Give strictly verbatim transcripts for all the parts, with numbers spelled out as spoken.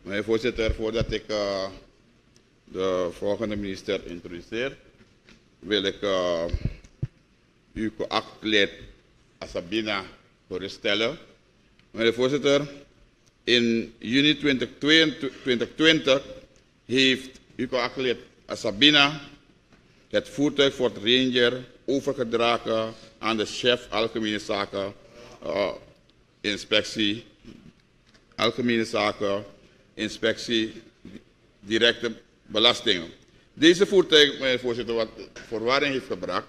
Meneer voorzitter, voordat ik uh, de volgende minister introduceer, wil ik uh, uw geachte Sabina geruststellen. Meneer voorzitter, in juni tweeduizend twintig heeft uw geachte Sabina het voertuig voor de Ranger overgedragen aan de chef Algemene Zaken, uh, Inspectie, Algemene Zaken, Inspectie, Directe Belastingen. Deze voertuig, meneer voorzitter, wat verwarring heeft gebracht,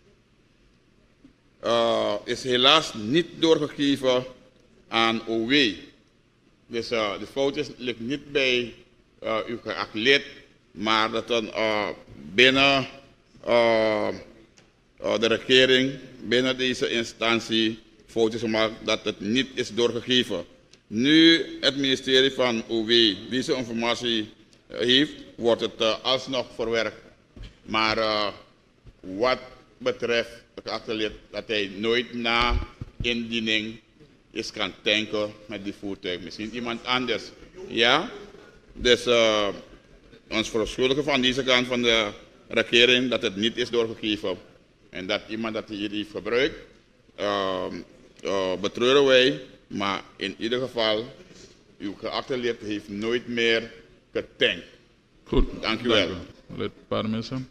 uh, is helaas niet doorgegeven aan O W. Dus uh, de fout is, ligt niet bij uh, uw geachte lid, maar dat dan uh, binnen uh, uh, de regering, binnen deze instantie, fout is gemaakt dat het niet is doorgegeven. Nu het ministerie van O W deze informatie heeft, wordt het uh, alsnog verwerkt. Maar uh, wat betreft de geachte lid, dat hij nooit na indiening is kan tanken met die voertuig. Misschien iemand anders. Ja? Dus uh, ons verontschuldigen van deze kant van de regering dat het niet is doorgegeven. En dat iemand dat hier heeft gebruikt, uh, uh, betreuren wij. Maar in ieder geval, uw geachte lid heeft nooit meer getankt. Goed, dank u wel. Lid Parmesa.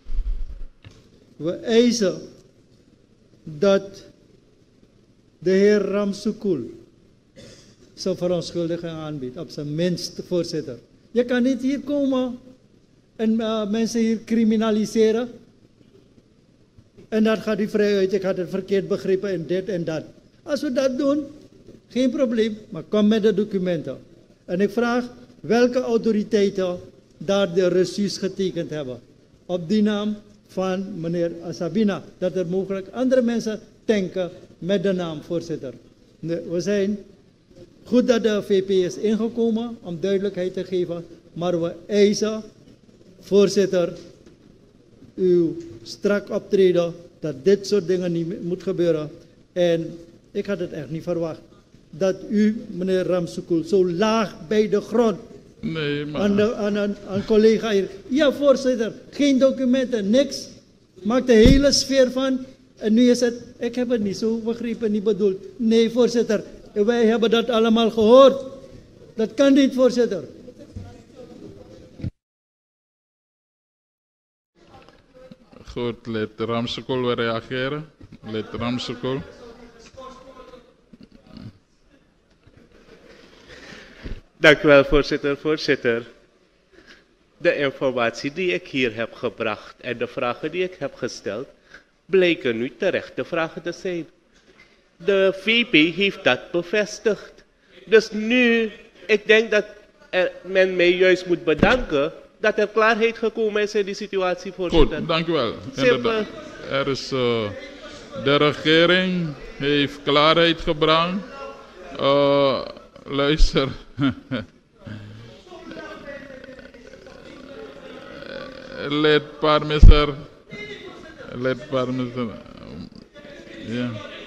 We eisen dat de heer Ramsukul zijn verontschuldiging aanbiedt, op zijn minst, voorzitter. Je kan niet hier komen en uh, mensen hier criminaliseren. En dan gaat hij vrij uit, ik had het verkeerd begrepen en dit en dat. Als we dat doen, geen probleem, maar kom met de documenten. En ik vraag welke autoriteiten daar de reçus getekend hebben. Op die naam van meneer Sabina. Dat er mogelijk andere mensen tanken met de naam, voorzitter. We zijn goed dat de V P is ingekomen om duidelijkheid te geven. Maar we eisen, voorzitter, uw strak optreden dat dit soort dingen niet moet gebeuren. En ik had het echt niet verwacht. Dat u, meneer Ramsukul, zo laag bij de grond. Nee, maar... Aan, de, aan een aan collega hier. Ja, voorzitter, geen documenten, niks. Maak de hele sfeer van. En nu is het, ik heb het niet zo begrepen, niet bedoeld. Nee, voorzitter, wij hebben dat allemaal gehoord. Dat kan niet, voorzitter. Goed, lid Ramsukul wil reageren. Lid Ramsukul. Dank u wel, voorzitter. Voorzitter, de informatie die ik hier heb gebracht en de vragen die ik heb gesteld, bleken nu terechte vragen te zijn. De V P heeft dat bevestigd. Dus nu, ik denk dat er, men mij juist moet bedanken dat er klaarheid gekomen is in die situatie, voorzitter. Goed, dank u wel. Simpel. Er is, uh, de regering heeft klaarheid gebracht. Uh, luister. Lid Parmesa. Lid Parmesa. Ja.